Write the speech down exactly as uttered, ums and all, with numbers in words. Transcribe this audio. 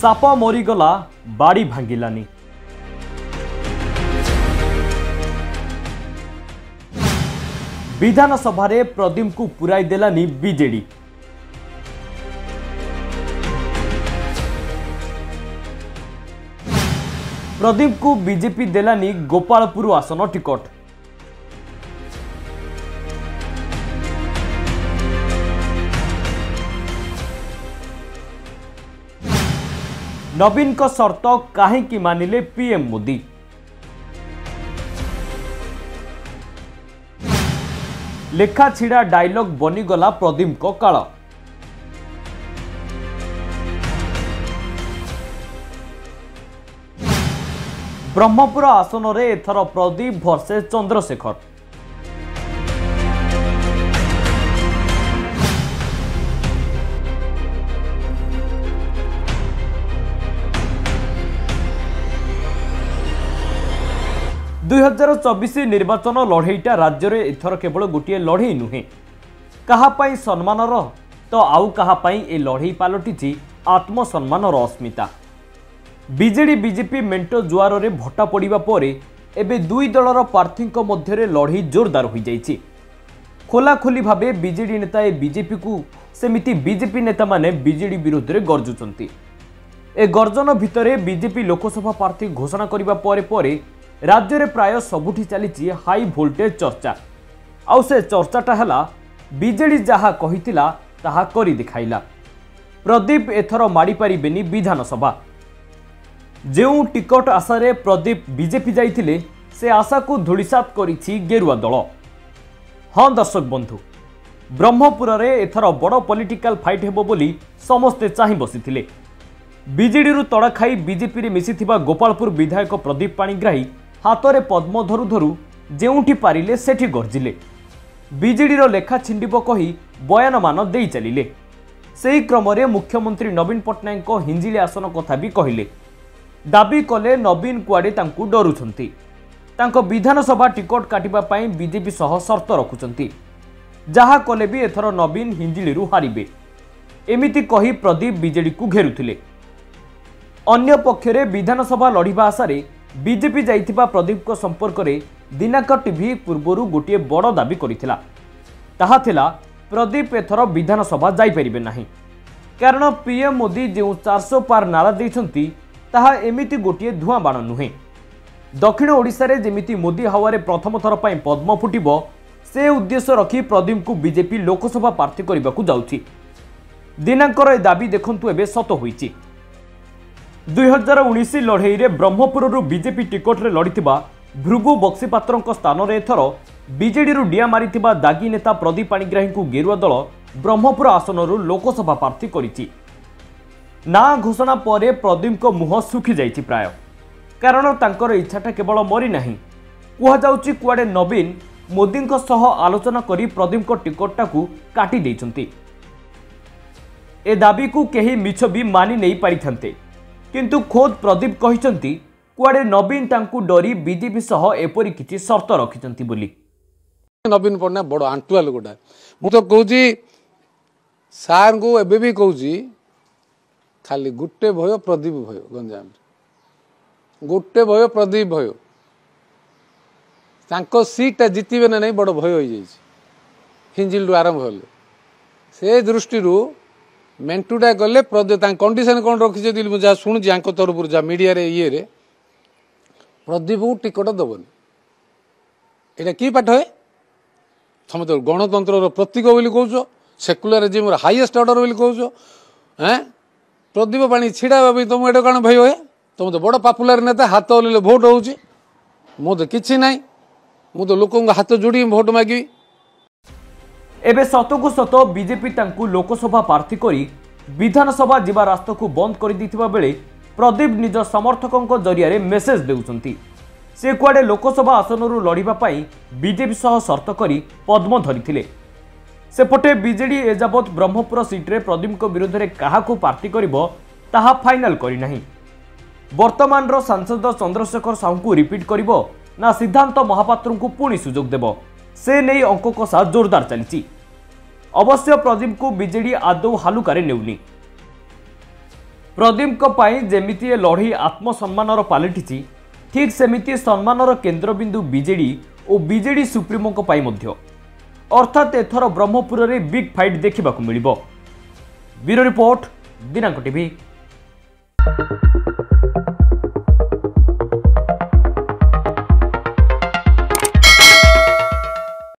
Shop मरीगला बाड़ी भांगिलानी। विधानसभा रे प्रदीप को पुराई देलानी बीजेडी। प्रदीप को बीजेपी देलानी गोपालपुर आसन टिकट। नवीन को शर्त काहेकि मानिले पीएम मोदी। लेखा छिड़ा डायलॉग बनीगला प्रदीप को काल। ब्रह्मपुर आसन रे एथर प्रदीप वर्सेस चंद्रशेखर। दुई हजार चौबीस निर्वाचन लड़ईटा राज्य में एथर केवल गोटे लड़ई नुहे, कहापाई सम्मानर तो आउ कहापाई ए लड़ई पलटि आत्मसम्मानर अस्मिता। बीजेडी बीजेपी मेंट जुआर रे भट्टा पड़ा पर एबे दुई दलर प्रार्थी मध्य लड़ई जोरदार हो जाइछि। खोलाखोली भावे बीजेडी नेता ए बीजेपी को सेमिति बीजेपी नेता माने बीजेडी विरोध में गर्जुचंती। ए गर्जन भितरे बीजेपी लोकसभा प्रार्थी घोषणा करिबा परे परे राज्य रे प्राय सबुठी चली हाई वोल्टेज चर्चा। आउ से चर्चाटा है बीजेडी जहा कहितिला ताहा करी दिखाइला। प्रदीप एथर माड़ी पारिबेनी विधानसभा। जो टिकट आशारे प्रदीप बीजेपी जाइथिले से आशा को धूलिसात करिछि गेरुआ दल। हाँ दर्शक बंधु, ब्रह्मपुर रे एथर बड़ पॉलिटिकल फाइट हेबो बोली समस्ते चाहि बसिथिले। बीजेडी रु तड़ा खाई बीजेपी रे मिसिथिबा गोपालपुर विधायक प्रदीप पाणिग्राही हाथ में पद्म धरु धरु जेउठी पारिले सेठी गर्जिले। बीजेडी रो लेखा छिंडिब कही बयान मान देई चलिले। सेही क्रम रे मुख्यमंत्री नवीन पट्टनायक हिंजिली आसन कथा भी कहिले। दाबी कले नवीन कुआडे तांकु डरुछंती। तांको विधानसभा टिकट काटिबा पई बीजेपी सह शर्त रखुछंती। जहा कले भी एथर नवीन हिंजिली रु हारिबे एमिति कही प्रदीप बीजेडी को घेरुथिले। अन्य पक्षरे विधानसभा लड़िबा आशारे बीजेपी जाइथिबा प्रदीप को संपर्क में दिनाकर टीवी पूर्वरु गोटे बड़ दाबी करिथिला। ताहा थिला प्रदीप एथर विधानसभा जाई परिबे नाही, कारण पीएम मोदी जो चार सौ पार नारा दैछंती ताहा एमिति गोटे धुआं बाण नुहे। दक्षिण ओडिशा रे जेमिति मोदी हावारे प्रथम थर पई पद्म फुटिबो से उद्देश्य रखी प्रदीप को बीजेपी लोकसभा प्रार्थी करबाकू जाउछि। दिनाकर ए दाबी देखंतु एबे सत होईछि। दुई हजार उन्नीस लड़ई रे ब्रह्मपुर बीजेपी टिकट रे लड़िथिबा भृगु बक्सीपात्र स्थान रे एथर बीजेडी रु डिया मारिथिबा दागी नेता प्रदीप पाणिग्राही को गेरुआ दल ब्रह्मपुर आसन लोकसभा प्रार्थी करिछि। ना घोषणा पर प्रदीप को मुह सुखी जाइछि प्राय, कारण तांकर इच्छाटा केवल मरी नाही। कुहा जाउछि कुआडे नवीन मोदी सह आलोचना करी प्रदीप को टिकटा को काटी दैछंती। ए दाबी को केही मिछ भी मानि नै पारिथान्ते, किंतु खोद प्रदीप कहिसंती कुआडे नवीन तांकु डरी बीजेपी सह एपरि किछि शर्त रखिसंती बोली। नवीन पट्टनायक बड़ आंटुआ लोकटा। मु तो कहूँ सार को एबे भी कहूँ खाली गोटे भय प्रदीप भय। गंजाम गोटे भय प्रदीप भय। तांको सीटा जितबे ना नहीं बड़ भय हो जाइए। हिंजिल आरंभ हेले से दृष्टि मेंटुटा गले प्रदीप कंडीशन कौन रखी जहाँ शुणुची तरफ जहाँ मीडिया रे ये रे प्रदीप को टिकट दबनी। यहाँ कि पाठ है तुम तो गणतंत्र प्रतीक बोली कौच, सेकुलरिज्म हाईएस्ट ऑर्डर बोली कौच। हैं प्रदीप पाणी छिड़ा तुम एट कौन भय है? तुम तो बड़ पॉपुलर नेता, हाथ ओल्ले भोट हो। मु तो किसी ना, मु तो लोक हाथ जोड़ी भोट मागी। एबे सतकु सत बीजेपी तांकु लोकसभा प्रार्थी करी विधानसभा जीवा रास्ता को बंद कर दिथिबा बेले प्रदीप निज समर्थकों जरिया रे मेसेज देउछंती। से कुआडे लोकसभा आसनरु लड़िबा पाई बीजेपी सह शर्त करी पद्म धरिथिले। सेपटे बीजेडी एजाबत ब्रह्मपुर सीट्रे प्रदीप को विरोध में क्या प्रार्थी करिबो ताहा फाइनाल करि नाही। वर्तमान रो सांसद चंद्रशेखर साहू को रिपीट करिबो ना सिद्धांत महापात्र को पुणी सुजोग देबो, से नहीं अंक कषा जोरदार चली। अवश्य प्रदीप को बीजेडी आदौ हालुकारे नेउनी। प्रदीप जेमिति ए लड़ई आत्मसम्मानर पालटि ठीक सेमिति सम्मानर केन्द्रबिंदु बीजेडी और बीजेडी सुप्रीमो अर्थात एथर ब्रह्मपुर में बिग फाइट देखा मिलिबो। ब्यूरो रिपोर्ट दिनांक टीवी।